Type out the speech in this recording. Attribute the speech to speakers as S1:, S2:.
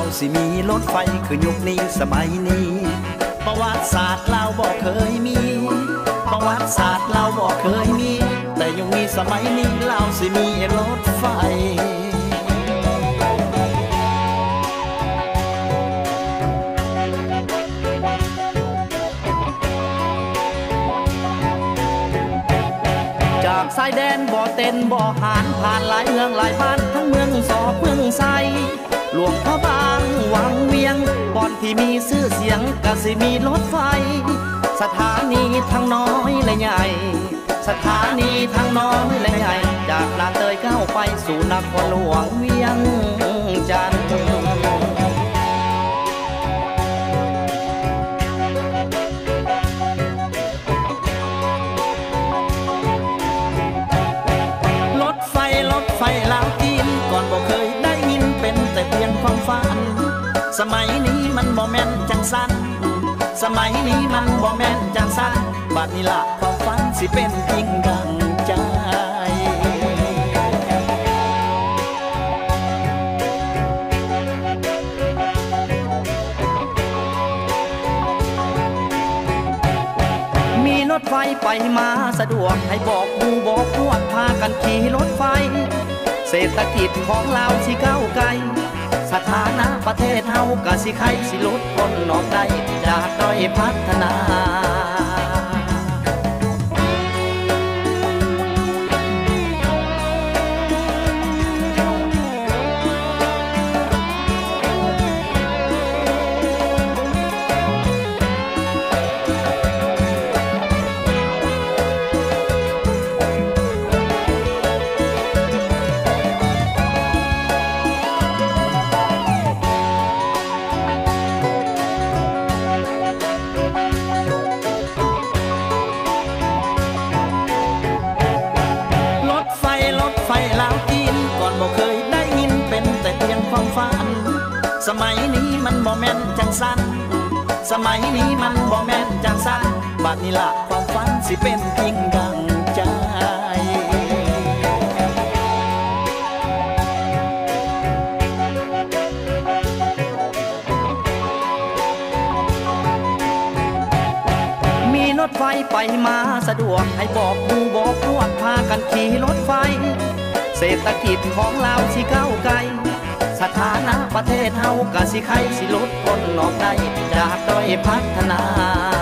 S1: สิมีรถไฟคือยุคนี้สมัยนี้ประวัติศาสตร์เราบอกเคยมีประวัติศาสตร์เราบอกเคยมีแต่ยุคนี้สมัยนี้เราสิมีรถไฟจากสายแดนบ่อเต้นบ่อหานผ่านหลายเมืองหลายบ้านทั้งเมืองสอบเมืองไซหลวงพระบางวังเวียงบ่อนที่มีชื่อเสียงกะสิมีรถไฟสถานีทั้งน้อยและใหญ่สถานีทั้งน้อยและใหญ่จากลานเตยเข้าไปสู่นครหลวงเวียงจันทร์รถไฟลาวจีนก่อนบ่เคยได้ยินเป็นแต่เพียงความฝันสมัยนี้มันบ่แม่นจังสันสมัยนี้มันบ่แม่นจังสันบัดนี้ละความฝันสิเป็นจริงดังใจมีรถไฟไปมาสะดวกให้บอกหมู่บอกพวกพากันขี่รถไฟเศรษฐกิจของเราสิก้าวไกลสถานะประเทศเฮากะสิไขสิลดพ้นออกได้จากด้อยพัฒนา สมัยนี้มันบ่แม่นจังสันสมัยนี้มันบ่แม่นจังสันบัดนี้ละความฝันสิเป็นจริงดังใจมีรถไฟไปมาสะดวกให้บอกหมู่บอกพวกพากันขี่รถไฟเศรษฐกิจของเราสิก้าวไกลสถานะประเทศเฮากะสิไขสิลดพ้นออกได้จากด้อยพัฒนา